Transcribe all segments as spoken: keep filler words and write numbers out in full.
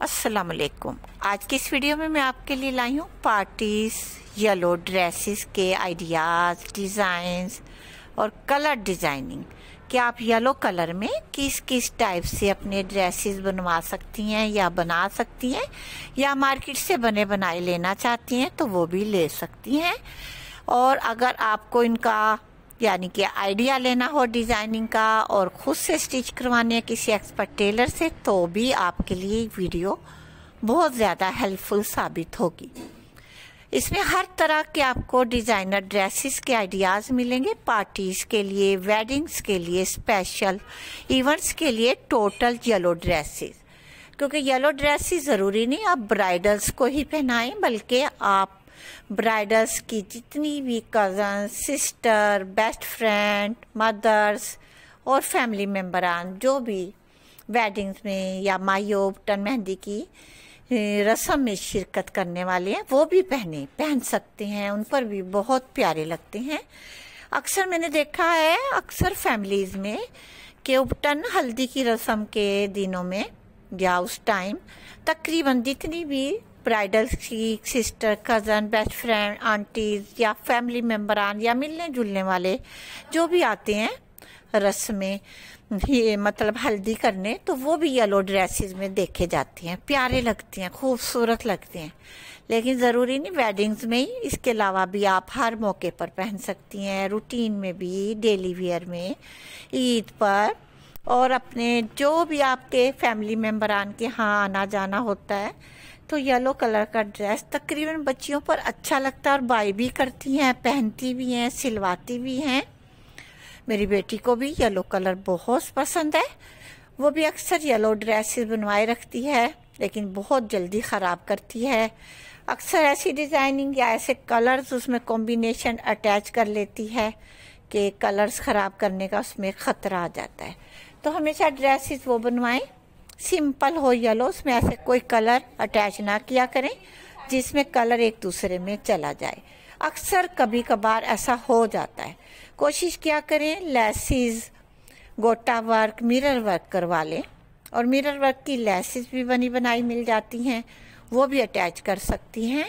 अस्सलाम वालेकुम। आज की इस वीडियो में मैं आपके लिए लाई हूँ पार्टीज येलो ड्रेसेस के आइडियाज़, डिज़ाइंस और कलर डिज़ाइनिंग कि आप येलो कलर में किस किस टाइप से अपने ड्रेसेस बनवा सकती हैं या बना सकती हैं, या मार्केट से बने बनाए लेना चाहती हैं तो वो भी ले सकती हैं। और अगर आपको इनका यानी कि आइडिया लेना हो डिज़ाइनिंग का और ख़ुद से स्टिच करवाने है किसी एक्सपर्ट टेलर से, तो भी आपके लिए वीडियो बहुत ज़्यादा हेल्पफुल साबित होगी। इसमें हर तरह के आपको डिज़ाइनर ड्रेसेस के आइडियाज़ मिलेंगे, पार्टीज़ के लिए, वेडिंग्स के लिए, स्पेशल इवेंट्स के लिए टोटल येलो ड्रेसेस। क्योंकि येलो ड्रेसेस ज़रूरी नहीं आप ब्राइडल्स को ही पहनाएं, बल्कि आप ब्राइडल्स की जितनी भी cousin, sister, best friend, mothers और फैमिली मेम्बरान जो भी वेडिंग्स में या मायोब टन मेहंदी की रस्म में शिरकत करने वाले हैं वो भी पहने पहन सकते हैं। उन पर भी बहुत प्यारे लगते हैं। अक्सर मैंने देखा है अक्सर फैमिलीज़ में कि उपटन हल्दी की रस्म के दिनों में या उस टाइम तकरीबन जितनी भी ब्राइडल्स की sister, cousin, best friend, aunties या फैमिली मेम्बरान या मिलने जुलने वाले जो भी आते हैं रस्म में ये मतलब हल्दी करने, तो वो भी येलो ड्रेसेस में देखे जाते हैं। प्यारे लगते हैं, खूबसूरत लगते हैं। लेकिन ज़रूरी नहीं वेडिंग्स में ही, इसके अलावा भी आप हर मौके पर पहन सकती हैं, रूटीन में भी, डेली वेयर में, ईद पर, और अपने जो भी आपके फैमिली मेम्बरान के यहाँ आना जाना होता है तो येलो कलर का ड्रेस तकरीबन बच्चियों पर अच्छा लगता है और बाई भी करती हैं, पहनती भी हैं, सिलवाती भी हैं। मेरी बेटी को भी येलो कलर बहुत पसंद है। वो भी अक्सर येलो ड्रेसेस बनवाए रखती है, लेकिन बहुत जल्दी ख़राब करती है। अक्सर ऐसी डिज़ाइनिंग या ऐसे कलर्स उसमें कॉम्बिनेशन अटैच कर लेती है कि कलर्स ख़राब करने का उसमें ख़तरा आ जाता है। तो हमेशा ड्रेसेस वो बनवाएं सिंपल हो येलो, उसमें ऐसे कोई कलर अटैच ना किया करें जिसमें कलर एक दूसरे में चला जाए। अक्सर कभी कभार ऐसा हो जाता है। कोशिश क्या करें लेसिस, गोटा वर्क, मिरर वर्क करवा लें, और मिरर वर्क की लेसिस भी बनी बनाई मिल जाती हैं, वो भी अटैच कर सकती हैं।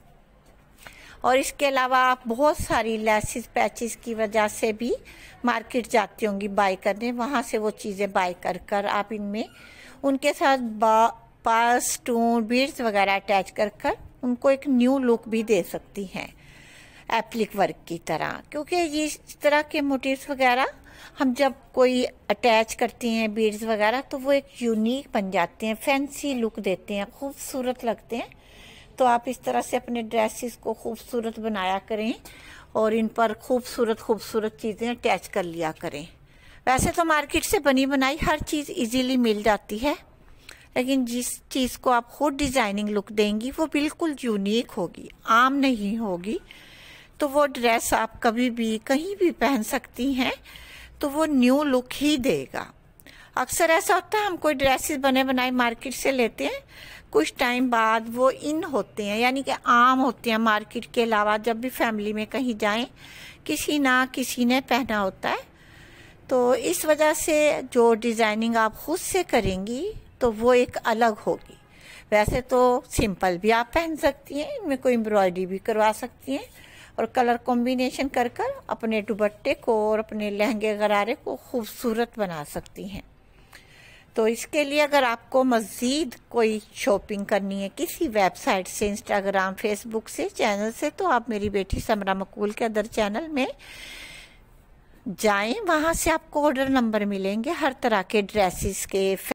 और इसके अलावा आप बहुत सारी लेसिस पैचेस की वजह से भी मार्केट जाती होंगी बाय करने, वहाँ से वो चीज़ें बाय कर कर आप इनमें उनके साथ पास, स्टोन, बीड्स वगैरह अटैच कर कर उनको एक न्यू लुक भी दे सकती हैं एप्लिक वर्क की तरह। क्योंकि ये इस तरह के मोटिव्स वगैरह हम जब कोई अटैच करते हैं बीड्स वगैरह तो वो एक यूनिक बन जाते हैं, फैंसी लुक देते हैं, खूबसूरत लगते हैं। तो आप इस तरह से अपने ड्रेसेस को खूबसूरत बनाया करें और इन पर खूबसूरत खूबसूरत चीज़ें अटैच कर लिया करें। वैसे तो मार्केट से बनी बनाई हर चीज़ इजीली मिल जाती है, लेकिन जिस चीज़ को आप खुद डिज़ाइनिंग लुक देंगी वो बिल्कुल यूनिक होगी, आम नहीं होगी। तो वो ड्रेस आप कभी भी कहीं भी पहन सकती हैं, तो वो न्यू लुक ही देगा। अक्सर ऐसा होता है हम कोई ड्रेसेस बने बनाए मार्केट से लेते हैं, कुछ टाइम बाद वो इन होते हैं यानी कि आम होते हैं। मार्केट के अलावा जब भी फैमिली में कहीं जाएं किसी ना किसी ने पहना होता है, तो इस वजह से जो डिज़ाइनिंग आप खुद से करेंगी तो वो एक अलग होगी। वैसे तो सिंपल भी आप पहन सकती हैं, इनमें कोई एम्ब्रॉयडरी भी करवा सकती हैं और कलर कॉम्बिनेशन कर कर अपने दुपट्टे को और अपने लहंगे गरारे को खूबसूरत बना सकती हैं। तो इसके लिए अगर आपको मज़ीद कोई शॉपिंग करनी है किसी वेबसाइट से, इंस्टाग्राम, फेसबुक से, चैनल से, तो आप मेरी बेटी समरा मकबूल के अदर चैनल में जाएं, वहाँ से आपको ऑर्डर नंबर मिलेंगे हर तरह के ड्रेसेस के।